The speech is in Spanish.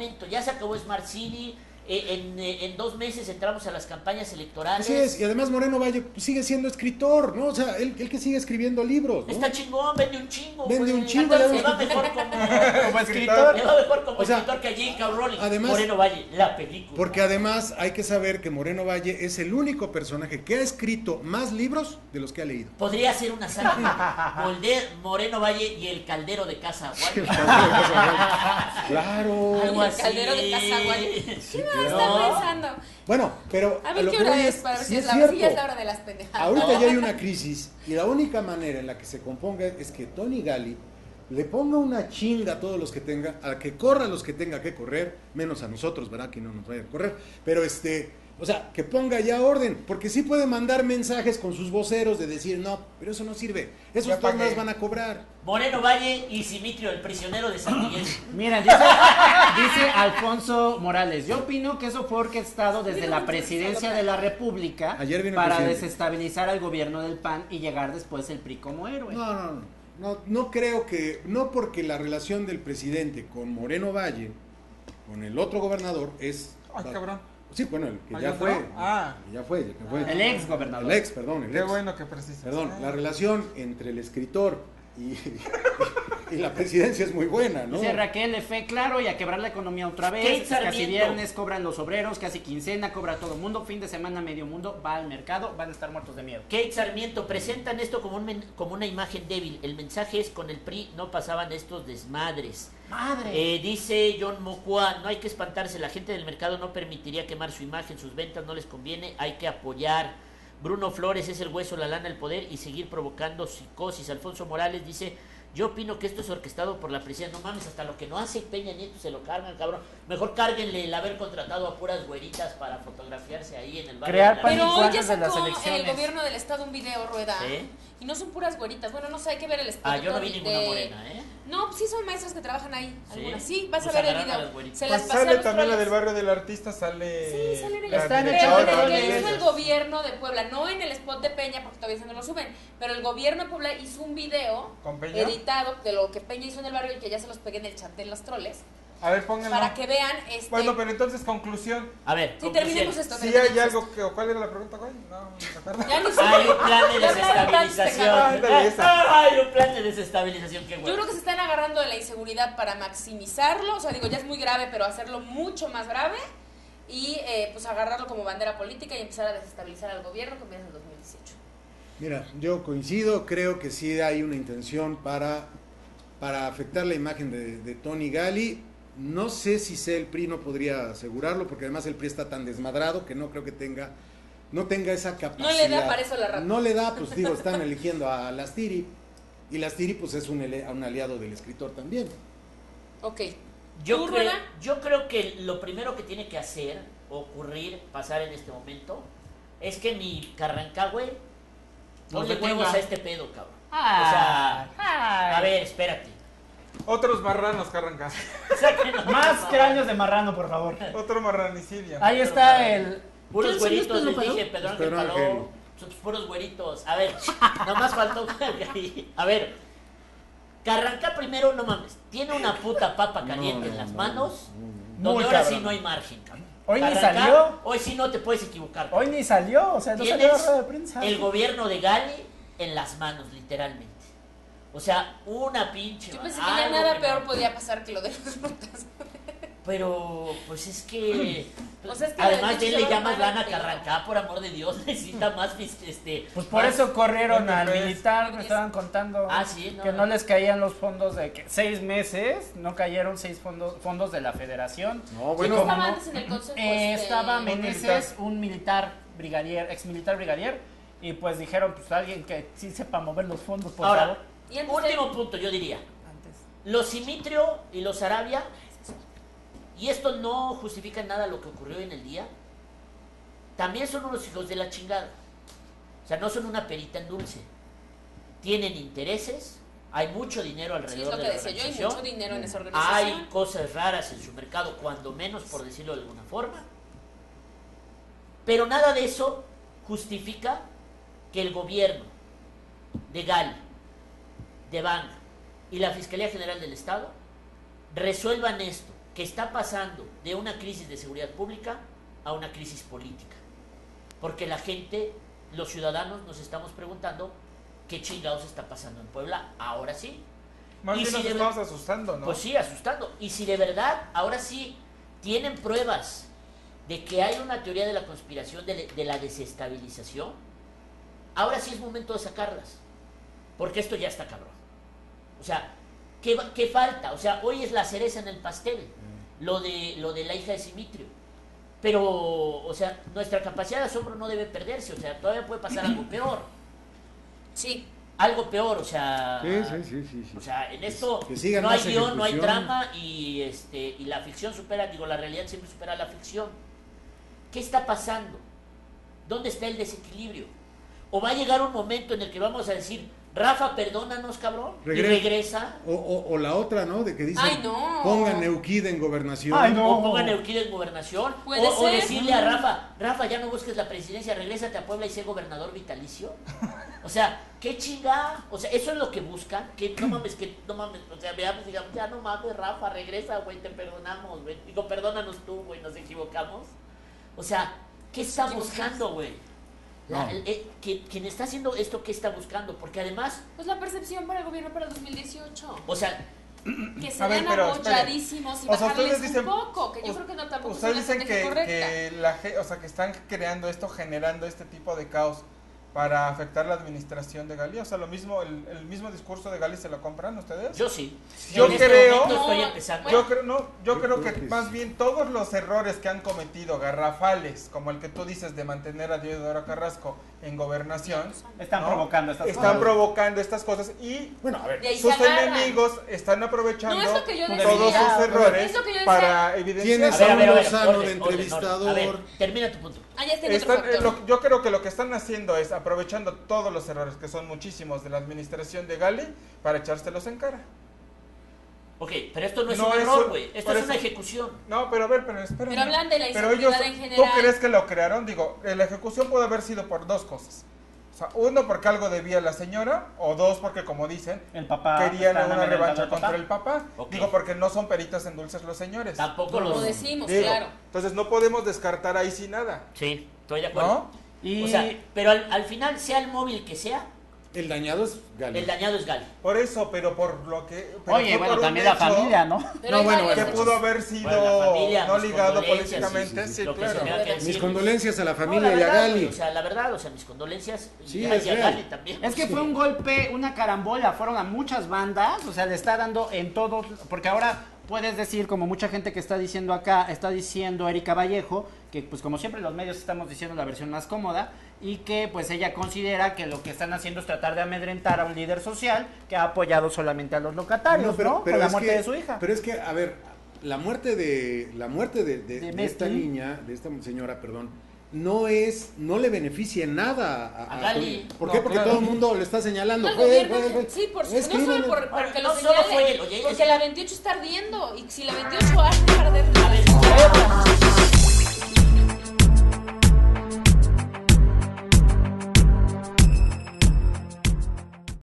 momento, ya se acabó Smart City, en 2 meses entramos a las campañas electorales. Así es, y además Moreno Valle sigue siendo escritor, ¿no? O sea, él que sigue escribiendo libros, ¿no? Está chingón, vende un chingo. Vende un chingo, Entonces, ya le va mejor como escritor. Le va mejor como O sea, escritor que a J.K. Rowling. además- Moreno Valle, la película. Porque además hay que saber que Moreno Valle es el único personaje que ha escrito más libros de los que ha leído. Podría ser una saga. Moreno Valle y el caldero de Casa Guay. Claro. Algo El así. caldero de Casa Guay. Sí, ¿Qué claro. más está pensando? Bueno, pero A ver lo qué que hora voy es, para ver sí si es es la cierto. si ya es la hora de las pendejadas. Ahorita ya hay una crisis y la única manera en la que se componga es que Tony Gali le ponga una chinga a todos los que tenga, a que corra a los que tenga que correr, menos a nosotros, ¿verdad? Que no nos vayan a correr. Pero o sea, que ponga ya orden, porque sí puede mandar mensajes con sus voceros de decir, no, pero eso no sirve, esos Ya pagué. más van a cobrar. Moreno Valle y Simitrio, el prisionero de San Miguel. Mira, dice Alfonso Morales, yo opino que eso fue orquestado desde la presidencia de la República Ayer vino el para presidente. desestabilizar al gobierno del PAN y llegar después el PRI como héroe. No creo que, no porque la relación del presidente con Moreno Valle, con el otro gobernador, es... Ay, cabrón. Sí, bueno, el que ¿Hay ya otro? fue. Ah. El que ya fue, el que fue. El ex gobernador. El ex, perdón. El Qué ex. bueno que precisas. Perdón, la relación entre el escritor y la presidencia es muy buena, ¿no? Dice Raquel F, claro, y a quebrar la economía otra Kate vez. Casi Sarmiento. viernes cobran los obreros, casi quincena cobra todo el mundo, fin de semana medio mundo va al mercado, van a estar muertos de miedo. Kate Sarmiento, presentan esto como una imagen débil. El mensaje es, con el PRI no pasaban estos desmadres. ¡Madre! Dice John Mocua, no hay que espantarse, la gente del mercado no permitiría quemar su imagen, sus ventas no les conviene, hay que apoyar. Bruno Flores, es el hueso, la lana, el poder y seguir provocando psicosis. Alfonso Morales dice, yo opino que esto es orquestado por la presidencia. No mames, hasta lo que no hace Peña Nieto se lo cargan, cabrón. Mejor cárguenle el haber contratado a puras güeritas para fotografiarse ahí en el barrio. Crear de la- pánico Pero hoy ya antes de las sacó el elecciones. gobierno del estado un video, Rueda. ¿Sí? Y no son puras güeritas. Bueno, no sé, hay que ver el spot. Ah, yo no vi de- ninguna morena, ¿eh? No, sí son maestras que trabajan ahí. ¿Sí? Algunas. Sí, vas Pues a ver el agarran a video. las güeritas. Se Pues las pasé a sale los también la troles. del barrio del artista, sale. Sí, salen en la Está en el Pero directora lo de que hizo el ellas. gobierno de Puebla, no en el spot de Peña, porque todavía se no lo suben, pero el gobierno de Puebla hizo un video ¿Con Peña? editado de lo que Peña hizo en el barrio y que ya se los pegué en el chat de los troles, A ver, pónganlo. para que vean Bueno, pero entonces, conclusión. A ver, Sí, conclusión. terminemos esto. Si terminemos hay esto. algo que. ¿O cuál era la pregunta, güey? No me acuerdo. Ya ni sé. Hay un plan de Ya hablaron tanto, desestabilización. Ándale, esa. Hay un plan de desestabilización, qué Yo bueno. creo que se están agarrando de la inseguridad para maximizarlo, o sea, digo, ya es muy grave, pero hacerlo mucho más grave y pues agarrarlo como bandera política y empezar a desestabilizar al gobierno que empieza en 2018. Mira, yo coincido, creo que sí hay una intención para afectar la imagen de Tony Gali. No sé si sea el PRI, no podría asegurarlo, porque además el PRI está tan desmadrado que no creo que no tenga esa capacidad. No le da para eso la rata. No le da, pues digo, están eligiendo a Lastiri, y Lastiri pues es un aliado del escritor también. Ok. Yo ¿Tú, creo, Rueda? yo creo que lo primero que tiene que hacer, ocurrir, pasar en este momento, es que mi Carrancahue ponle detenga. huevos a este pedo, cabrón. Ay, O sea, ay. a ver, espérate. Otros marranos que arrancan. Sáquenos, Más por favor. cráneos de marrano, por favor. Otro marranicidio. Ahí está el... Puros ¿Quién son los güeritos, Pedro les Paló? dije, Pedro Ángel Pedro Paló. Ángel. Son puros güeritos. A ver, nomás faltó. A ver, Carranca primero, no mames, tiene una puta papa caliente en las manos, donde Muy ahora sí cabrón. no hay margen, cabrón. Hoy ni Carranca, salió. Hoy sí no te puedes equivocar. Hoy ni salió, o sea, no salió a la Tienes rueda de prensa. el gobierno de Gali en las manos, literalmente. O sea, una pinche. Yo pensé que ya algo nada que peor no. podía pasar que lo de los rutas. Pero, pues es que. O sea, es que además de de él hecho le se va a llamas pagar lana el Carrancá, por amor de Dios, necesita más. Pues por más- eso corrieron al Pues, militar, me estaban contando Ah, sí, no. que no les caían los fondos de que 6 meses, no cayeron 6 fondos de la federación. No, ¿Quién bueno, estaba antes en el consejo? Estaba militar. Meneses, un militar brigadier, ex militar brigadier, y pues dijeron, pues alguien que sí sepa mover los fondos, por Ahora, favor. Y antes último punto, yo diría. Antes. Los Simitrio y los Arabia, y esto no justifica en nada lo que ocurrió en el día, también son unos hijos de la chingada. O sea, no son una perita en dulce. Tienen intereses, hay mucho dinero Sí, es alrededor lo de que la decía yo, hay organización. mucho dinero en esa Hay organización. cosas raras en su mercado, cuando menos, por decirlo de alguna forma. Pero nada de eso justifica que el gobierno de Gali, de Banga y la Fiscalía General del Estado resuelvan esto, que está pasando de una crisis de seguridad pública a una crisis política. Porque la gente, los ciudadanos, nos estamos preguntando qué chingados está pasando en Puebla ahora sí. Más Y bien si nos de estamos ver- asustando, ¿no? Pues sí, asustando. Y si de verdad, ahora sí, tienen pruebas de que hay una teoría de la conspiración, de la desestabilización, ahora sí es momento de sacarlas. Porque esto ya está cabrón. O sea, ¿qué falta? O sea, hoy es la cereza en el pastel, lo de la hija de Simitrio. Pero, o sea, nuestra capacidad de asombro no debe perderse. O sea, todavía puede pasar algo peor. Sí. Algo peor, o sea... Sí. O sea, en esto Que sigan no hay más guión, no hay ejecución. trama y la ficción supera, digo, la realidad siempre supera la ficción. ¿Qué está pasando? ¿Dónde está el desequilibrio? ¿O va a llegar un momento en el que vamos a decir, Rafa, perdónanos, cabrón, y regresa? O la otra, ¿no? De que dicen, Ay, no. pongan Neuquid en gobernación. Ay, no. O pongan Euclid en gobernación, Puede o ser. decirle a Rafa, ya no busques la presidencia, regrésate a Puebla y sé gobernador vitalicio. O sea, qué chinga, o sea, eso es lo que buscan, que no mames, o sea, veamos, digamos, ya no mames, Rafa, regresa, güey, te perdonamos, güey, digo, perdónanos tú, güey, nos equivocamos. O sea, ¿qué está buscando, güey? No. Quien está haciendo esto, ¿qué está buscando? Porque además, Pues la percepción para el gobierno para el 2018. o sea, Que se A ver, vean pero, abolladísimos y o sea, bajarles ustedes dicen- un poco, que yo creo que no tampoco es una Ustedes dicen estrategia correcta. que o sea, que están creando esto, generando este tipo de caos para afectar la administración de Gali. O sea, lo mismo, el mismo discurso de Gali se lo compran ustedes. yo sí. Yo En este creo- momento estoy No, empezando. Yo creo que creo que más sí. bien todos los errores que han cometido garrafales, como el que tú dices de mantener a Diodoro Carrasco en gobernación, Están ¿no? provocando estas están cosas. provocando estas cosas y Bueno, a ver. De ahí sus se agarran. enemigos están aprovechando No es lo que yo todos decía. sus errores Es lo que yo decía. para evidenciar. Tienes A ver, Lozano de orden, entrevistador. A ver, termina tu punto. Ah, ya está en otro factor. Yo creo que lo que están haciendo es aprovechando todos los errores, que son muchísimos de la administración de Gali, para echárselos en cara. Ok, pero esto no es No un es error, un- güey. Esto por es una eso- ejecución. No, pero a ver, pero espérame. Pero hablan de la Pero ellos, inseguridad en ¿tú general. crees que lo crearon? Digo, la ejecución puede haber sido por dos cosas. O sea, uno, porque algo debía la señora, o dos, porque como dicen, El papá. querían están una amenazando revancha al contra el papá. Ok. Digo, porque no son peritas en dulces los señores. Tampoco Lo los... decimos, Digo, claro. entonces no podemos descartar ahí sí nada, Sí, estoy de acuerdo. ¿no? Y O sea, pero al final, sea el móvil que sea, El dañado es Gali. el dañado es Gali. Por eso, pero por lo que... pero Oye, fue bueno, por un también la hecho familia, ¿no? Pero No, hay bueno, varios que hechos. pudo haber sido Bueno, la familia, no mis ligado condolencias, políticamente, sí, sí, lo que claro. se tenga que Mis decir. condolencias a la No, familia y a verdad, Gali. güey, o sea, la verdad, o sea, mis condolencias Sí, y es a real. Gali también. Es que fue un golpe, una carambola, fueron a muchas bandas, o sea, le está dando en todos, porque ahora puedes decir, como mucha gente que está diciendo acá, está diciendo Erika Vallejo, que pues como siempre los medios estamos diciendo la versión más cómoda, y que pues ella considera que lo que están haciendo es tratar de amedrentar a un líder social que ha apoyado solamente a los locatarios, ¿no? Con la es muerte que- de su hija. Pero es que, a ver, la muerte de De esta Messi. niña, de esta señora, perdón, no le beneficia en nada A Gali. ¿Por qué? No, Porque claro. todo el mundo le está señalando. No, el Fue él, gobierno, fue él. sí, por Es no solo crimen. porque No lo solo señalen, fue él, oye, porque es- la 28 está ardiendo y si la 28 hace arder A ver, la ciudad,